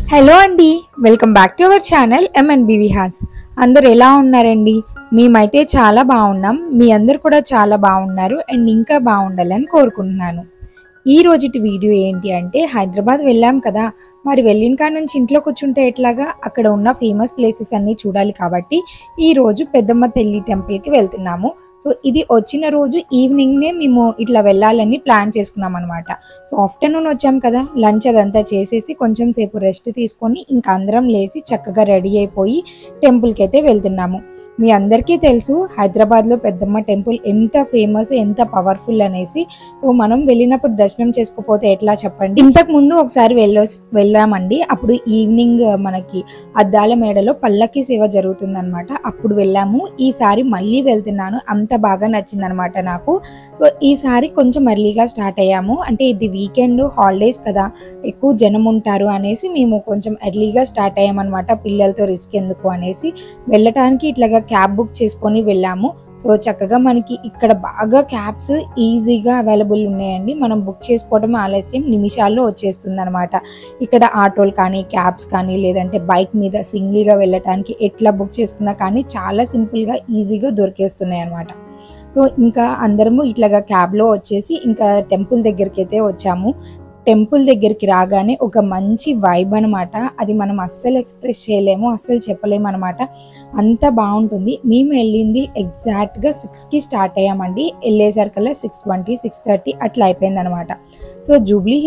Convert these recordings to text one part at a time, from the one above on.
Hello అండి, welcome back to our channel M N B V హాస్. అందరు ఎలా ఉన్నారండి? మేమైతే చాలా బాగున్నాం. మీ అందరు కూడా చాలా బాగున్నారు అండ్ ఇంకా బాగుండాలని కోరుకుంటున్నాను. ఈ రోజుటి వీడియో ఏంటి అంటే, హైదరాబాద్ వెళ్ళాం కదా, మరి వెళ్ళిన కాడ నుంచి ఇంట్లో కూర్చుంటే ఎట్లాగా, అక్కడ ఉన్న ఫేమస్ ప్లేసెస్ అన్నీ చూడాలి కాబట్టి ఈరోజు పెద్దమ్మ తల్లి టెంపుల్కి వెళ్తున్నాము. సో ఇది వచ్చిన రోజు ఈవినింగ్నే మేము ఇట్లా వెళ్ళాలని ప్లాన్ చేసుకున్నాం అనమాట. సో ఆఫ్టర్నూన్ వచ్చాం కదా, లంచ్ అదంతా చేసేసి కొంచెం సేపు రెస్ట్ తీసుకొని ఇంకా అందరం లేచి చక్కగా రెడీ అయిపోయి టెంపుల్కి అయితే వెళ్తున్నాము. మీ అందరికీ తెలుసు హైదరాబాద్లో పెద్దమ్మ టెంపుల్ ఎంత ఫేమస్, ఎంత పవర్ఫుల్ అనేసి. సో మనం వెళ్ళినప్పుడు దర్శనం చేసుకోపోతే ఎట్లా చెప్పండి. ఇంతకు ముందు ఒకసారి వెళ్ళామండి. అప్పుడు ఈవినింగ్ మనకి అద్దాల మేడలో పల్లకి సేవ జరుగుతుందన్నమాట. అప్పుడు వెళ్ళాము. ఈసారి మళ్ళీ వెళ్తున్నాను. అంత బాగా నచ్చిందనమాట నాకు. సో ఈసారి కొంచెం ఎర్లీగా స్టార్ట్ అయ్యాము. అంటే ఇది వీకెండ్ హాలిడేస్ కదా, ఎక్కువ జనం ఉంటారు అనేసి మేము కొంచెం ఎర్లీగా స్టార్ట్ అయ్యామన్నమాట. పిల్లలతో రిస్క్ ఎందుకు అనేసి వెళ్ళటానికి ఇట్లాగా క్యాబ్ బుక్ చేసుకొని వెళ్ళాము. సో చక్కగా మనకి ఇక్కడ బాగా క్యాబ్స్ ఈజీగా అవైలబుల్ ఉన్నాయండి. మనం బుక్ చేసుకోవడం ఆలస్యం, నిమిషాల్లో వచ్చేస్తుంది అనమాట. ఇక్కడ ఆటోలు కానీ, క్యాబ్స్ కానీ, లేదంటే బైక్ మీద సింగిల్గా వెళ్ళటానికి ఎట్లా బుక్ చేసుకున్నా కానీ చాలా సింపుల్గా ఈజీగా దొరికేస్తున్నాయి అనమాట. సో ఇంకా అందరము ఇట్లాగా క్యాబ్లో వచ్చేసి ఇంకా టెంపుల్ దగ్గరికి అయితే వచ్చాము. టెంపుల్ దగ్గరికి రాగానే ఒక మంచి వైబ్ అనమాట. అది మనం అస్సలు ఎక్స్ప్రెస్ చేయలేము, అస్సలు చెప్పలేము అనమాట. అంత బాగుంటుంది. మేము వెళ్ళింది ఎగ్జాక్ట్గా 6కి స్టార్ట్ అయ్యామండి. వెళ్ళేసరికల్లా 6:20, 6:30 అట్లా అయిపోయింది అనమాట. సో జూబ్లీ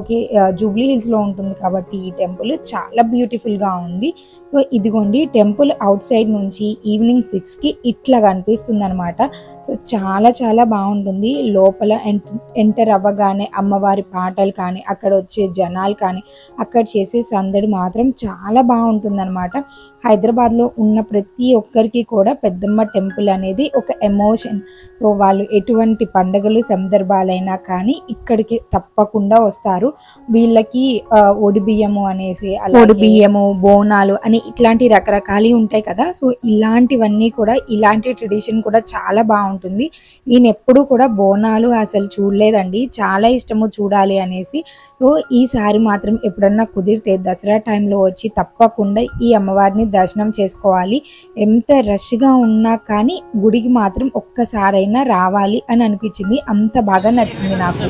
హిల్స్లో ఉంటుంది కాబట్టి ఈ టెంపుల్ చాలా బ్యూటిఫుల్గా ఉంది. సో ఇదిగోండి టెంపుల్ అవుట్ సైడ్ నుంచి ఈవినింగ్ 6కి ఇట్లా కనిపిస్తుంది అనమాట. సో చాలా చాలా బాగుంటుంది. లోపల ఎంటర్ అవ్వగానే అమ్మవారి పాటలు కానీ, అక్కడ వచ్చే జనాలు కానీ, అక్కడ చేసే సందడి మాత్రం చాలా బాగుంటుంది అనమాట. హైదరాబాద్లో ఉన్న ప్రతి ఒక్కరికి కూడా పెద్దమ్మ టెంపుల్ అనేది ఒక ఎమోషన్. సో వాళ్ళు ఎటువంటి పండుగలు సందర్భాలైనా కానీ ఇక్కడికి తప్పకుండా వస్తారు. వీళ్ళకి ఒడిబియ్యము అనేసి, ఒడిబియ్యము, బోనాలు అని ఇట్లాంటి రకరకాలు ఉంటాయి కదా. సో ఇలాంటివన్నీ కూడా, ఇలాంటి ట్రెడిషన్ కూడా చాలా బాగుంటుంది. నేను ఎప్పుడు కూడా బోనాలు అసలు చూడలేదండి, చాలా ఇష్టము చూడాలి అనేసి. సో ఈసారి మాత్రం ఎప్పుడన్నా కుదిరితే దసరా టైంలో వచ్చి తప్పకుండా ఈ అమ్మవారిని దర్శనం చేసుకోవాలి. ఎంత రష్గా ఉన్నా కానీ గుడికి మాత్రం ఒక్కసారైనా రావాలి అని అనిపించింది. అంత బాగా నచ్చింది నాకు.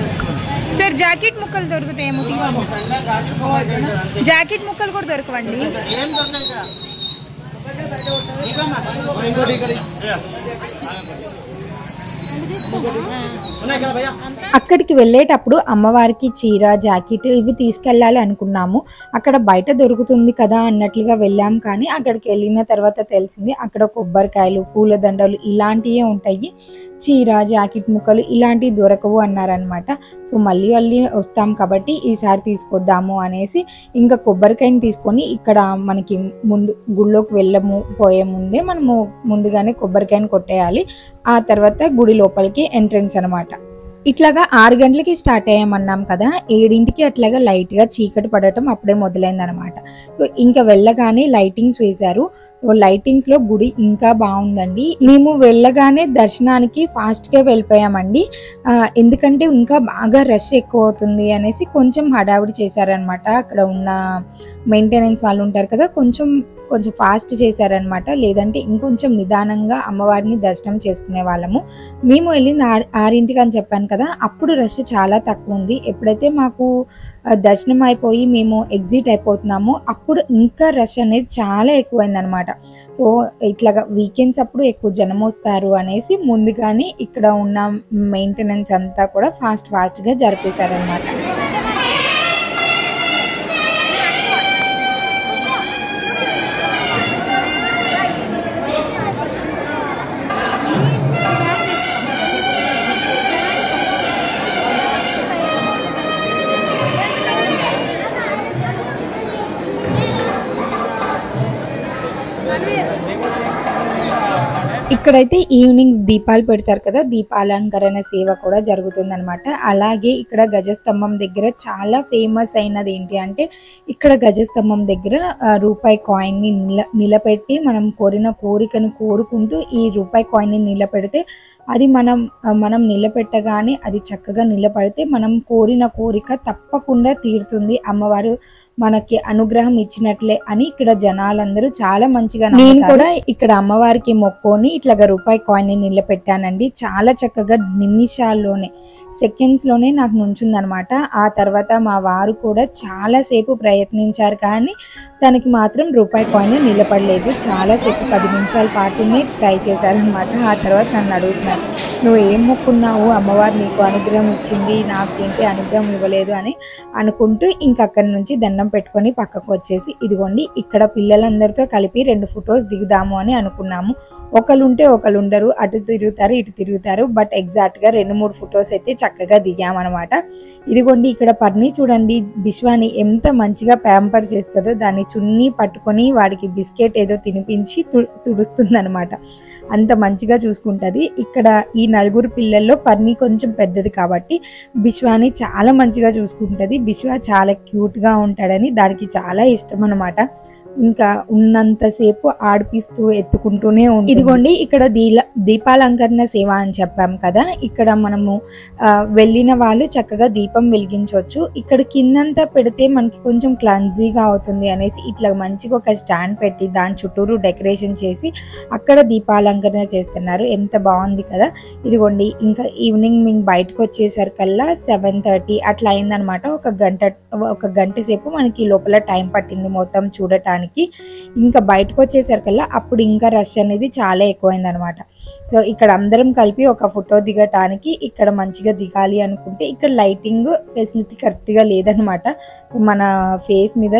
సార్ జాకెట్ ముక్కలు దొరుకుతాయేమో తీసుకో. జాకెట్ ముక్కలు కూడా దొరకవండి. అక్కడికి వెళ్ళేటప్పుడు అమ్మవారికి చీర, జాకెట్ ఇవి తీసుకెళ్ళాలి అనుకున్నాము. అక్కడ బయట దొరుకుతుంది కదా అన్నట్లుగా వెళ్ళాం. కానీ అక్కడికి వెళ్ళిన తర్వాత తెలిసింది అక్కడ కొబ్బరికాయలు, పూలదండలు ఇలాంటివే ఉంటాయి. చీర, జాకెట్ ముక్కలు ఇలాంటివి దొరకవు అన్నారనమాట. సో మళ్ళీ వస్తాం కాబట్టి ఈసారి తీసుకొద్దాము అనేసి ఇంకా కొబ్బరికాయని తీసుకొని ఇక్కడ మనకి ముందు గుళ్ళోకి పోయే ముందే మనము ముందుగానే కొబ్బరికాయని కొట్టేయాలి. ఆ తర్వాత గుడి లోపలికి ఎంట్రన్స్ అనమాట. ఇట్లాగా 6 గంటలకి స్టార్ట్ అయ్యామన్నాం కదా, 7ంటికి అట్లాగా లైట్గా చీకటి పడటం అప్పుడే మొదలైందనమాట. సో ఇంకా వెళ్ళగానే లైటింగ్స్ వేశారు. సో లైటింగ్స్లో గుడి ఇంకా బాగుందండి. మేము వెళ్ళగానే దర్శనానికి ఫాస్ట్గా వెళ్ళిపోయామండి. ఎందుకంటే ఇంకా బాగా రష్ ఎక్కువ అవుతుంది అనేసి కొంచెం హడావిడి చేశారనమాట. అక్కడ ఉన్న మెయింటెనెన్స్ వాళ్ళు ఉంటారు కదా, కొంచెం ఫాస్ట్ చేశారనమాట. లేదంటే ఇంకొంచెం నిదానంగా అమ్మవారిని దర్శనం చేసుకునే వాళ్ళము. మేము వెళ్ళింది 6ంటికి అని చెప్పాను కదా, అప్పుడు రష్ చాలా తక్కువ ఉంది. ఎప్పుడైతే మాకు దర్శనం అయిపోయి మేము ఎగ్జిట్ అయిపోతున్నామో అప్పుడు ఇంకా రష్ అనేది చాలా ఎక్కువైందనమాట. సో ఇట్లాగా వీకెండ్స్ అప్పుడు ఎక్కువ జనం వస్తారు అనేసి ముందుగానే ఇక్కడ ఉన్న మెయింటెనెన్స్ అంతా కూడా ఫాస్ట్గా జరిపేశారనమాట. ఇక్కడైతే ఈవినింగ్ దీపాలు పెడతారు కదా, దీపాలంకరణ సేవ కూడా జరుగుతుందన్నమాట. అలాగే ఇక్కడ గజస్తంభం దగ్గర చాలా ఫేమస్ అయినది ఏంటి అంటే, ఇక్కడ గజస్తంభం దగ్గర రూపాయి కాయిన్ని నిలబెట్టి మనం కోరిన కోరికను కోరుకుంటూ ఈ రూపాయి కాయిన్ని నిలబెడితే అది మనం నిలబెట్టగానే అది చక్కగా నిలబడితే మనం కోరిన కోరిక తప్పకుండా తీరుతుంది, అమ్మవారు మనకి అనుగ్రహం ఇచ్చినట్లే అని ఇక్కడ జనాలందరూ చాలా మంచిగా నమ్ముతారు. నేను కూడా ఇక్కడ అమ్మవారికి మొక్కుని ఇట్లాగా రూపాయి కాయిన్ ని నిలబెట్టానండి. చాలా చక్కగా నిమిషాల్లోనే, సెకండ్స్ లోనే నాకు నుంచుందనమాట. ఆ తర్వాత మా వారు కూడా చాలాసేపు ప్రయత్నించారు, కానీ తనకి మాత్రం రూపాయి కాయిన్ నిలబడలేదు. చాలాసేపు 10 నిమిషాల పాటునే ట్రై చేశారనమాట. ఆ తర్వాత నన్ను అడుగుతున్నారు, నువ్వు ఏం మొక్కున్నావు, అమ్మవారు నీకు అనుగ్రహం ఇచ్చింది, నాకేంటి అనుగ్రహం ఇవ్వలేదు అని అనుకుంటూ ఇంకా అక్కడి నుంచి దండం పెట్టుకొని పక్కకు వచ్చేసి, ఇదిగోండి ఇక్కడ పిల్లలందరితో కలిపి 2 ఫొటోస్ దిగుదాము అని అనుకున్నాము. ఒకళ్ళుంటే ఒకళ్ళు ఉండరు, అటు తిరుగుతారు ఇటు తిరుగుతారు. బట్ ఎగ్జాక్ట్గా 2-3 ఫొటోస్ అయితే చక్కగా దిగామన్నమాట. ఇదిగోండి ఇక్కడ పర్ని చూడండి, బిశ్వాని ఎంత మంచిగా ప్యాంపర్ చేస్తుందో, దాన్ని చున్నీ పట్టుకొని వాడికి బిస్కెట్ ఏదో తినిపించి తుడుస్తుంది అనమాట. అంత మంచిగా చూసుకుంటుంది. ఇక్కడ ఈ 4 పిల్లల్లో పర్ని కొంచెం పెద్దది కాబట్టి బిశ్వాని చాలా మంచిగా చూసుకుంటుంది. బిశ్వా చాలా క్యూట్గా ఉంటాడని దానికి చాలా ఇష్టం అనమాట. ఇంకా ఉన్నంతసేపు ఆడిపిస్తూ ఎత్తుకుంటూనే ఉంటుంది. ఇదిగోండి ఇక్కడ దీపాలంకరణ సేవ అని చెప్పాం కదా, ఇక్కడ మనము వెళ్ళిన వాళ్ళు చక్కగా దీపం వెలిగించవచ్చు. ఇక్కడ కిందంతా పెడితే మనకి కొంచెం క్లమ్జీగా అవుతుంది అనేసి ఇట్లా మంచిగా ఒక స్టాండ్ పెట్టి దాని చుట్టూరు డెకరేషన్ చేసి అక్కడ దీపాలంకరణ చేస్తున్నారు. ఎంత బాగుంది కదా. ఇదిగోండి ఇంకా ఈవినింగ్ మేము బయటకు వచ్చేసరికల్లా 7:30 అట్లా అయిందనమాట. ఒక గంట సేపు మనకి లోపల టైం పట్టింది మొత్తం చూడటానికి. ఇంకా బయటకు వచ్చేసరికల్లా అప్పుడు ఇంకా రష్ అనేది చాలా ఎక్కువైంది అనమాట. సో ఇక్కడ అందరం కలిపి ఒక ఫోటో దిగటానికి ఇక్కడ మంచిగా దిగాలి అనుకుంటే ఇక్కడ లైటింగ్ ఫెసిలిటీ కరెక్ట్గా లేదనమాట. సో మన ఫేస్ మీద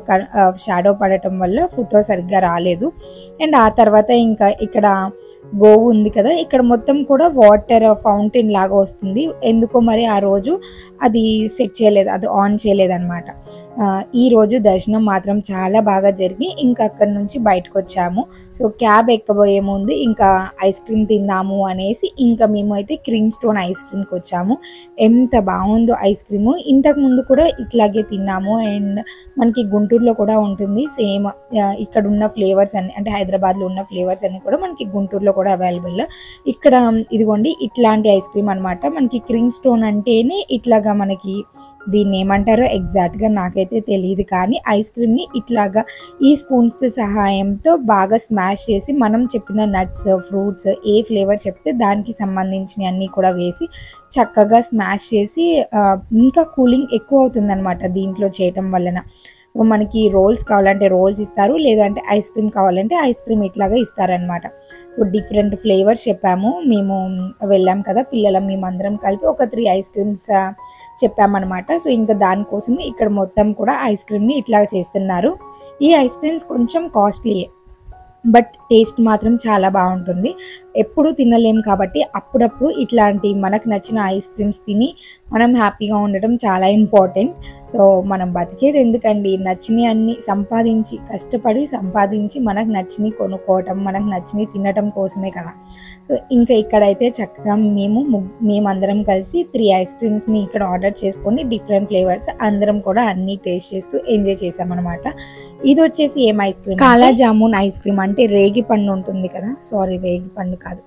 షాడో పడటం వల్ల ఫోటో సరిగ్గా రాలేదు. అండ్ ఆ తర్వాత ఇంకా ఇక్కడ గోవు ఉంది కదా, ఇక్కడ మొత్తం కూడా వాటర్ ఫౌంటైన్ లాగా వస్తుంది. ఎందుకో మరి ఆ రోజు అది సెట్ చేయలేదు, అది ఆన్ చేయలేదన్నమాట. ఈ రోజు దర్శనం మాత్రం చాలా బాగా జరిగి ఇంకా అక్కడి నుంచి బయటకు వచ్చాము. సో క్యాబ్ ఎక్కబోయే ముందు ఇంకా ఐస్ క్రీమ్ తిందాము అనేసి ఇంకా మేము అయితే క్రీమ్ స్టోన్ ఐస్ క్రీమ్కి వచ్చాము. ఎంత బాగుందో ఐస్ క్రీము. ఇంతకు ముందు కూడా ఇట్లాగే తిన్నాము. అండ్ మనకి గుంటూరులో కూడా ఉంటుంది సేమ్. ఇక్కడ ఉన్న ఫ్లేవర్స్ అన్ని, అంటే హైదరాబాద్లో ఉన్న ఫ్లేవర్స్ అన్ని కూడా మనకి గుంటూరులో కూడా అవైలబుల్. ఇక్కడ ఇదిగోండి ఇట్లాంటి ఐస్ క్రీమ్ అనమాట. మనకి క్రీమ్ స్టోన్ అంటేనే ఇట్లాగా, మనకి దీన్ని ఏమంటారో ఎగ్జాక్ట్గా నాకైతే తెలియదు, కానీ ఐస్ క్రీమ్ని ఇట్లాగా ఈ స్పూన్స్ సహాయంతో బాగా స్మాష్ చేసి మనం చెప్పిన నట్స్, ఫ్రూట్స్, ఏ ఫ్లేవర్ చెప్తే దానికి సంబంధించిన అన్నీ కూడా వేసి చక్కగా స్మాష్ చేసి ఇంకా కూలింగ్ ఎక్కువ అవుతుంది అనమాట దీంట్లో చేయటం వలన. సో మనకి రోల్స్ కావాలంటే రోల్స్ ఇస్తారు, లేదంటే ఐస్ క్రీమ్ కావాలంటే ఐస్ క్రీమ్ ఇట్లాగా ఇస్తారనమాట. సో డిఫరెంట్ ఫ్లేవర్స్ చెప్పాము. మేము వెళ్ళాం కదా పిల్లలం, మేమందరం కలిపి ఒక 3 ఐస్ క్రీమ్స్ చెప్పామన్నమాట. సో ఇంకా దానికోసం ఇక్కడ మొత్తం కూడా ఐస్ క్రీమ్ని ఇట్లాగా చేస్తున్నారు. ఈ ఐస్ క్రీమ్స్ కొంచెం కాస్ట్లీయే, బట్ టేస్ట్ మాత్రం చాలా బాగుంటుంది. ఎప్పుడు తినలేం కాబట్టి అప్పుడప్పుడు ఇట్లాంటి మనకు నచ్చిన ఐస్ క్రీమ్స్ తిని మనం హ్యాపీగా ఉండటం చాలా ఇంపార్టెంట్. సో మనం బతికేది ఎందుకండి, నచ్చినవి అన్నీ కష్టపడి సంపాదించి మనకు నచ్చినవి కొనుక్కోవటం, మనకు నచ్చినవి తినటం కోసమే కదా. సో ఇంకా ఇక్కడైతే చక్కగా మేమందరం కలిసి 3 ఐస్ క్రీమ్స్ని ఇక్కడ ఆర్డర్ చేసుకొని డిఫరెంట్ ఫ్లేవర్స్ అందరం కూడా అన్నీ టేస్ట్ చేస్తూ ఎంజాయ్ చేసామన్నమాట. ఇది వచ్చేసి ఏం ఐస్ క్రీమ్, కాలా జామున్ ఐస్ క్రీమ్. అంటే రేగి పండు ఉంటుంది కదా, సారీ రేగి పండు కాదు,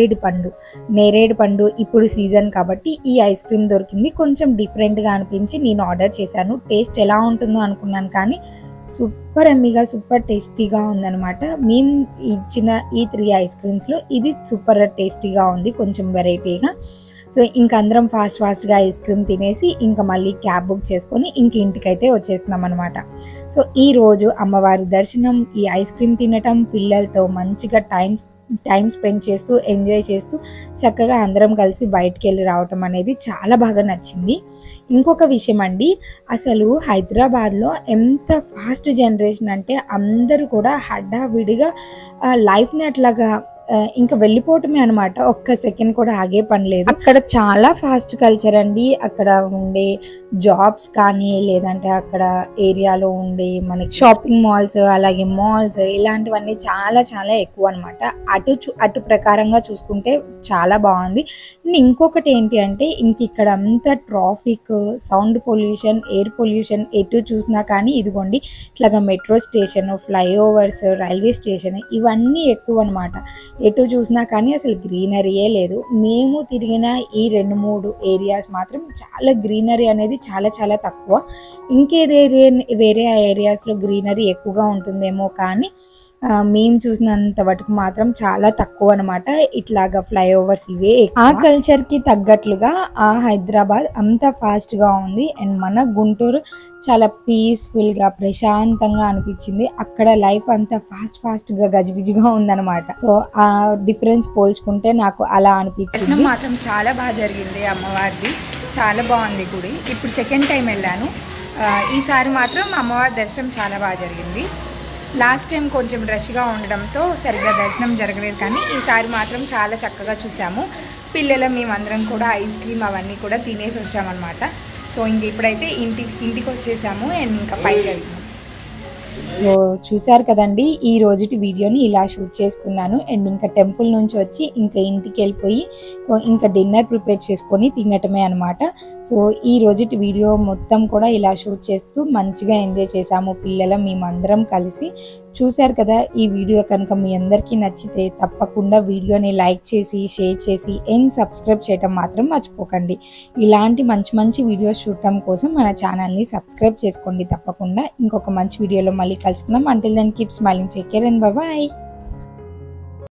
నేరేడు పండు ఇప్పుడు సీజన్ కాబట్టి ఈ ఐస్ క్రీమ్ దొరికింది. కొంచెం డిఫరెంట్గా అనిపించి నేను ఆర్డర్ చేశాను. టేస్ట్ ఎలా ఉంటుందో అనుకున్నాను, కానీ సూపర్ ఎమ్మీగా సూపర్ టేస్టీగా ఉందన్నమాట. మేము ఇచ్చిన ఈ 3 ఐస్ క్రీమ్స్లో ఇది సూపర్ టేస్టీగా ఉంది, కొంచెం వెరైటీగా. సో ఇంకా అందరం ఫాస్ట్గా ఐస్ క్రీమ్ తినేసి ఇంకా మళ్ళీ క్యాబ్ బుక్ చేసుకొని ఇంక ఇంటికైతే వచ్చేస్తున్నాం అనమాట. సో ఈరోజు అమ్మవారి దర్శనం, ఈ ఐస్ క్రీమ్ తినటం, పిల్లలతో మంచిగా టైం స్పెండ్ చేస్తూ ఎంజాయ్ చేస్తూ చక్కగా అందరం కలిసి బయటికి వెళ్ళి రావటం అనేది చాలా బాగా నచ్చింది. ఇంకొక విషయం అండి, అసలు హైదరాబాద్లో ఎంత ఫాస్ట్ జనరేషన్ అంటే అందరూ కూడా హడావిడిగా లైఫ్ని అట్లాగా ఇంకా వెళ్ళిపోవటమే అనమాట. ఒక్క సెకండ్ కూడా ఆగే పని లేదు. అక్కడ చాలా ఫాస్ట్ కల్చర్ అండి. అక్కడ ఉండే జాబ్స్ కానీ, లేదంటే అక్కడ ఏరియాలో ఉండే మనకి షాపింగ్ మాల్స్, అలాగే మాల్స్, ఇలాంటివన్నీ చాలా చాలా ఎక్కువ అనమాట. అటు ప్రకారంగా చూసుకుంటే చాలా బాగుంది. ఇంకొకటి ఏంటి అంటే ఇక్కడ అంతా traffic, sound pollution, air pollution ఎటు చూసినా కానీ ఇదిగోండి ఇట్లాగా metro station, flyovers, railway station ఇవన్నీ ఎక్కువ అనమాట. ఎటు చూసినా కానీ అసలు గ్రీనరీయే లేదు. మేము తిరిగిన ఈ 2-3 ఏరియాస్ మాత్రం చాలా గ్రీనరీ అనేది చాలా చాలా తక్కువ. వేరే ఏరియాస్లో గ్రీనరీ ఎక్కువగా ఉంటుందేమో కానీ మేము చూసినంత వరకు మాత్రం చాలా తక్కువ అనమాట. ఇట్లాగా ఫ్లైఓవర్స్ ఇవే ఆ కల్చర్కి తగ్గట్లుగా ఆ హైదరాబాద్ అంత ఫాస్ట్గా ఉంది. అండ్ మన గుంటూరు చాలా పీస్ఫుల్గా ప్రశాంతంగా అనిపించింది. అక్కడ లైఫ్ అంతా ఫాస్ట్గా గజిబిజిగా ఉందన్నమాట. సో ఆ డిఫరెన్స్ పోల్చుకుంటే నాకు అలా అనిపించింది. మాత్రం చాలా బాగా జరిగింది. అమ్మవారిది చాలా బాగుంది గుడి. ఇప్పుడు సెకండ్ టైం వెళ్ళాను. ఈసారి మాత్రం అమ్మవారి దర్శనం చాలా బాగా జరిగింది. లాస్ట్ టైం కొంచెం రష్గా ఉండడంతో సరిగ్గా దర్శనం జరగలేదు, కానీ ఈసారి మాత్రం చాలా చక్కగా చూసాము. మేమందరం కూడా ఐస్ క్రీమ్ అవన్నీ కూడా తినేసి వచ్చామన్నమాట. సో ఇప్పుడైతే ఇంటికి వచ్చేసాము అండ్ ఇంకా పైకి వెళ్తున్నాం. సో చూసారు కదండి, ఈ రోజుటి వీడియోని ఇలా షూట్ చేసుకున్నాను. అండ్ ఇంకా టెంపుల్ నుంచి వచ్చి ఇంకా ఇంటికి వెళ్ళిపోయి సో ఇంకా డిన్నర్ ప్రిపేర్ చేసుకొని తినటమే అనమాట. సో ఈ రోజుటి వీడియో మొత్తం కూడా ఇలా షూట్ చేస్తూ మంచిగా ఎంజాయ్ చేసాము మేమందరం కలిసి. చూశారు కదా, ఈ వీడియో కనుక మీ అందరికీ నచ్చితే తప్పకుండా వీడియోని లైక్ చేసి, షేర్ చేసి అండ్ సబ్స్క్రైబ్ చేయడం మాత్రం మర్చిపోకండి. ఇలాంటి మంచి వీడియోస్ చూడటం కోసం మన ఛానల్ని సబ్స్క్రైబ్ చేసుకోండి తప్పకుండా. ఇంకొక మంచి వీడియోలో మళ్ళీ కలుసుకుందాం. Until then keep smiling, take care and bye bye.